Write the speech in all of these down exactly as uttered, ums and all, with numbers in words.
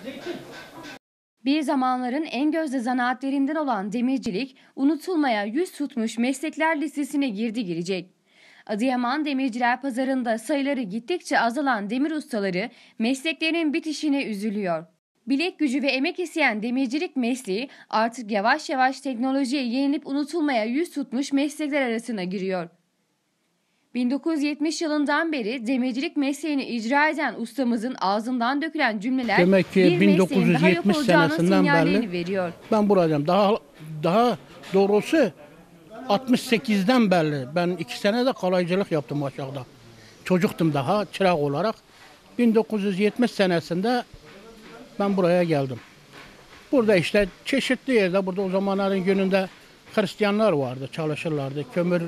Bir zamanların en gözde zanaatlerinden olan demircilik, unutulmaya yüz tutmuş meslekler listesine girdi girecek. Adıyaman Demirciler Pazarı'nda sayıları gittikçe azalan demir ustaları mesleklerinin bitişine üzülüyor. Bilek gücü ve emek isteyen demircilik mesleği artık yavaş yavaş teknolojiye yenilip unutulmaya yüz tutmuş meslekler arasına giriyor. bin dokuz yüz yetmiş yılından beri demircilik mesleğini icra eden ustamızın ağzından dökülen cümleler demek ki bir bin dokuz yüz mesleğin daha yok yetmiş olacağının senesinden sinyallerini beri veriyor. ben buradayım. Daha daha doğrusu altmış sekizden beri ben iki sene de kalaycılık yaptım aşağıda. Çocuktum daha çırak olarak. bin dokuz yüz yetmiş senesinde ben buraya geldim. Burada işte çeşitli yerde, burada o zamanların gününde Hristiyanlar vardı, çalışırlardı. Kömür,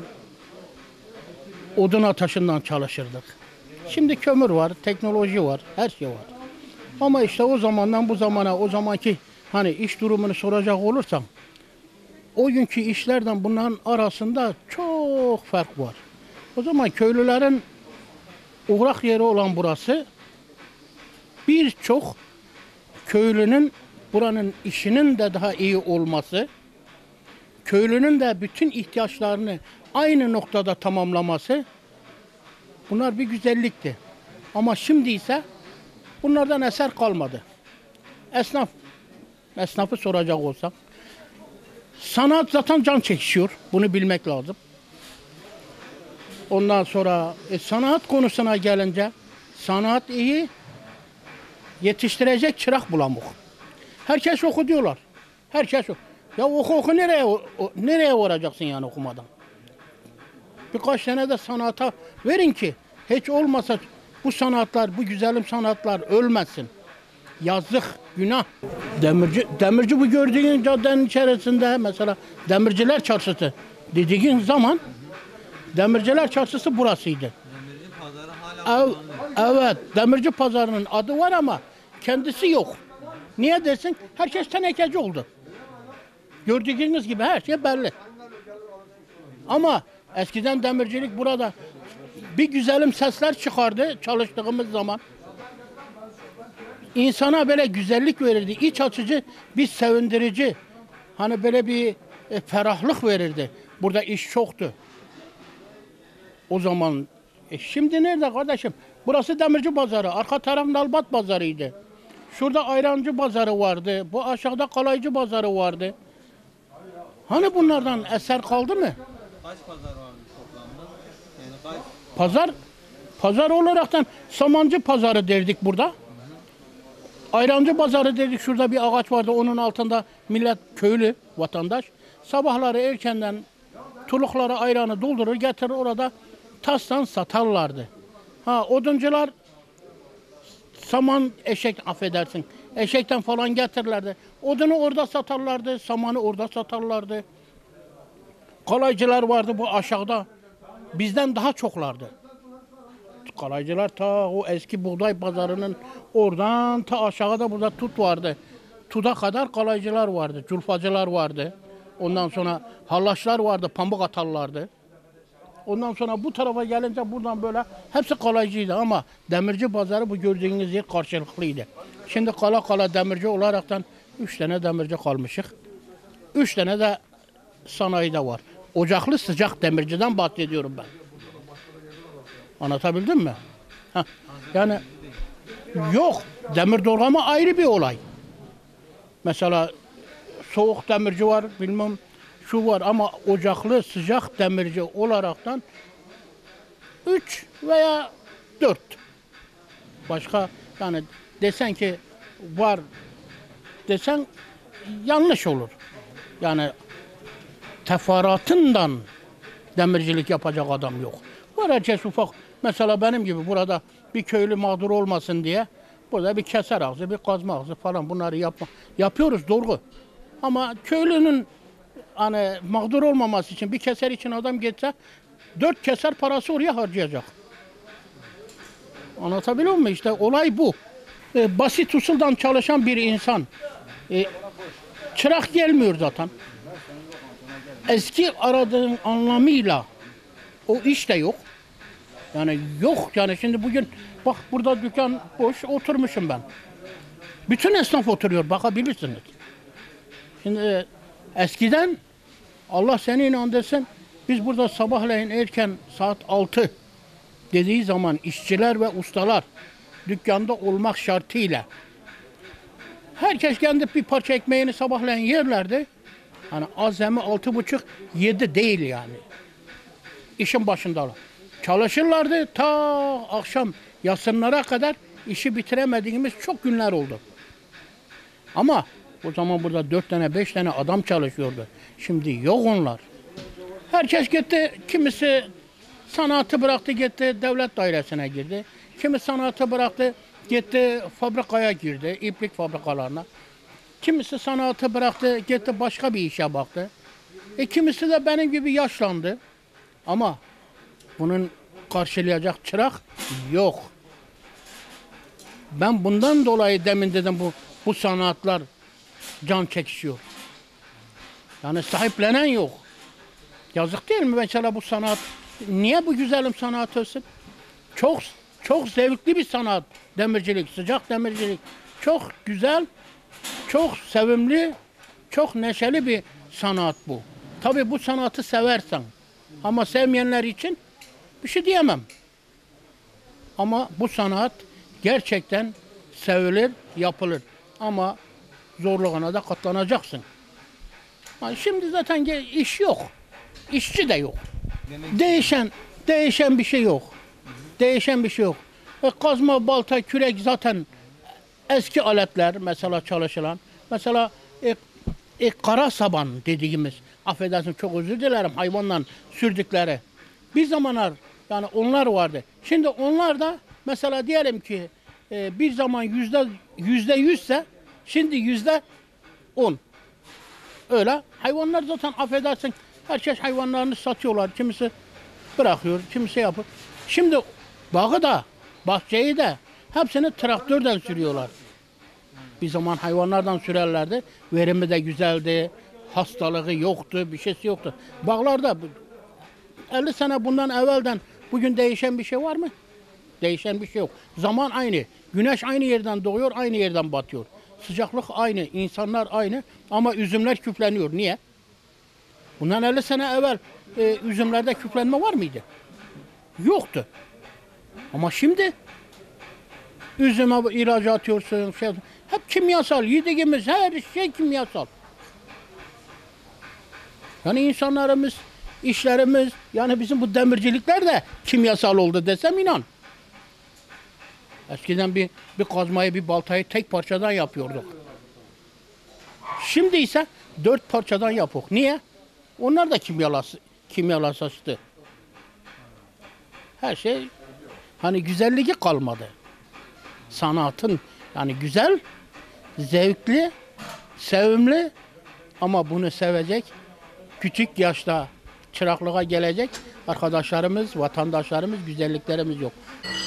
odun ateşinden çalışırdık. Şimdi kömür var, teknoloji var, her şey var. Ama işte o zamandan bu zamana, o zamanki hani iş durumunu soracak olursam, o günkü işlerden bunların arasında çok fark var. O zaman köylülerin uğrak yeri olan burası, birçok köylünün buranın işinin de daha iyi olması, köylünün de bütün ihtiyaçlarını aynı noktada tamamlaması, bunlar bir güzellikti. Ama şimdi ise bunlardan eser kalmadı. Esnaf, esnafı soracak olsak, sanat zaten can çekişiyor, bunu bilmek lazım. Ondan sonra e, sanat konusuna gelince, sanat iyi, yetiştirecek çırak bulamuk. Herkes oku diyorlar. Herkes oku. Ya oku oku nereye o, nereye varacaksın yani okumadan? Birkaç sene de sanata verin ki hiç olmasa bu sanatlar, bu güzelim sanatlar ölmesin. Yazık, günah. Demirci, demirci bu gördüğün caddenin içerisinde mesela Demirciler Çarşısı dediğin zaman Demirciler Çarşısı burasıydı. Demirci pazarı hala Ev, evet, Demirci Pazarı'nın adı var ama kendisi yok. Niye dersin? Herkes tenekeci oldu. Gördüğünüz gibi her şey belli. Ama eskiden demircilik burada bir güzelim sesler çıkardı çalıştığımız zaman. İnsana böyle güzellik verirdi, iç açıcı, bir sevindirici. Hani böyle bir e, ferahlık verirdi. Burada iş çoktu. O zaman e, şimdi nerede kardeşim? Burası Demirci Pazarı, arka taraf Nalbat Pazarı'ydı. Şurada Ayrancı Pazarı vardı, bu aşağıda Kalaycı Pazarı vardı. Hani bunlardan eser kaldı mı? kaç pazar vardı toplamda? Yani kaç? Pazar, pazar olaraktan Samancı Pazarı derdik burada. Ayrancı Pazarı dedik, şurada bir ağaç vardı, onun altında millet, köylü, vatandaş sabahları erkenden tulukları, ayranı doldurur, getirir orada tastan satarlardı. Ha, oduncular saman, eşek affedersin, eşekten falan getirirlerdi. Odunu orada satarlardı, samanı orada satarlardı. Kalaycılar vardı bu aşağıda, bizden daha çoklardı. Kalaycılar ta o eski buğday pazarının oradan ta aşağıda burada tut vardı. Tuda kadar kalaycılar vardı, culfacılar vardı. Ondan sonra hallaçlar vardı, pamuk atarlardı. Ondan sonra bu tarafa gelince buradan böyle hepsi kalaycıydı ama Demirci Pazarı bu gördüğünüz yer karşılıklıydı. Şimdi kala kala demirci olaraktan üç tane demirci kalmışık. Üç tane de sanayide var. Ocaklı sıcak demirciden bahsediyorum ben. Anlatabildim mi? Heh. Yani yok, demir doğrama ayrı bir olay. Mesela soğuk demirci var, bilmem şu var ama ocaklı sıcak demirci olaraktan üç veya dört. Başka yani desen ki var desen yanlış olur. Yani teferruatından demircilik yapacak adam yok. Var herkes ufak. Mesela benim gibi burada bir köylü mağdur olmasın diye burada bir keser ağzı, bir kazma ağzı falan bunları yapma, yapıyoruz doğru. Ama köylünün hani mağdur olmaması için bir keser için adam geçse dört keser parası oraya harcayacak. Anlatabiliyor muyum? İşte olay bu. Ee, basit usuldan çalışan bir insan e, çırak gelmiyor zaten. Eski aradığın anlamıyla o iş de yok. Yani yok yani şimdi bugün bak burada dükkan boş oturmuşum ben. Bütün esnaf oturuyor, bakabilirsiniz. Şimdi e, eskiden Allah seni inandırsın, biz burada sabahleyin erken saat altı dediği zaman işçiler ve ustalar dükkanda olmak şartıyla herkes kendi bir parça ekmeğini sabahleyin yerlerdi. Hani azami altı buçuk, yedi değil yani. İşin başındalar. Çalışırlardı ta akşam yatsınlara kadar, işi bitiremediğimiz çok günler oldu. Ama o zaman burada dört tane beş tane adam çalışıyordu. Şimdi yok onlar. Herkes gitti, kimisi sanatı bıraktı gitti devlet dairesine girdi. Kimi sanatı bıraktı gitti fabrikaya girdi, iplik fabrikalarına. Kimisi sanatı bıraktı gitti başka bir işe baktı. E kimisi de benim gibi yaşlandı. Ama bunun karşılayacak çırak yok. Ben bundan dolayı demin dedim bu bu sanatlar can çekişiyor. Yani sahiplenen yok. Yazık değil mi mesela bu sanat? Niye bu güzelim sanat olsun? Çok çok zevkli bir sanat. Demircilik, sıcak demircilik. Çok güzel, çok sevimli, çok neşeli bir sanat bu. Tabii bu sanatı seversen. Ama sevmeyenler için bir şey diyemem. Ama bu sanat gerçekten sevilir, yapılır. Ama zorluğuna da katlanacaksın. Yani şimdi zaten iş yok. İşçi de yok. Değişen, değişen bir şey yok. Değişen bir şey yok. E, kazma, balta, kürek zaten eski aletler mesela çalışılan. Mesela e, e, kara saban dediğimiz, affedersin çok özür dilerim, hayvanla sürdükleri. Bir zamanlar yani onlar vardı. Şimdi onlar da mesela diyelim ki e, bir zaman yüzde yüzde yüzse şimdi yüzde on. Öyle. Hayvanlar zaten affedersin herkes hayvanlarını satıyorlar. Kimisi bırakıyor, kimisi yapıyor. Şimdi bağı da, bahçeyi de hepsini traktörden sürüyorlar. Bir zaman hayvanlardan sürerlerdi. Verimi de güzeldi. Hastalığı yoktu, bir şeysi yoktu. Bağlarda elli sene bundan evvelden bugün değişen bir şey var mı? Değişen bir şey yok. Zaman aynı. Güneş aynı yerden doğuyor, aynı yerden batıyor. Sıcaklık aynı, insanlar aynı ama üzümler küfleniyor. Niye? Bundan elli sene evvel e, üzümlerde küflenme var mıydı? Yoktu. Ama şimdi üzüme ilacı atıyorsun, şey, hep kimyasal. Yediğimiz her şey kimyasal. Yani insanlarımız, işlerimiz, yani bizim bu demircilikler de kimyasal oldu desem inan. Eskiden bir, bir kazmayı, bir baltayı tek parçadan yapıyorduk. Şimdi ise dört parçadan yapıyoruz. Niye? Onlar da kimyalas, kimyalaştı. Her şey hani güzelliği kalmadı. Sanatın yani güzel, zevkli, sevimli ama bunu sevecek, küçük yaşta çıraklığa gelecek arkadaşlarımız, vatandaşlarımız, güzelliklerimiz yok.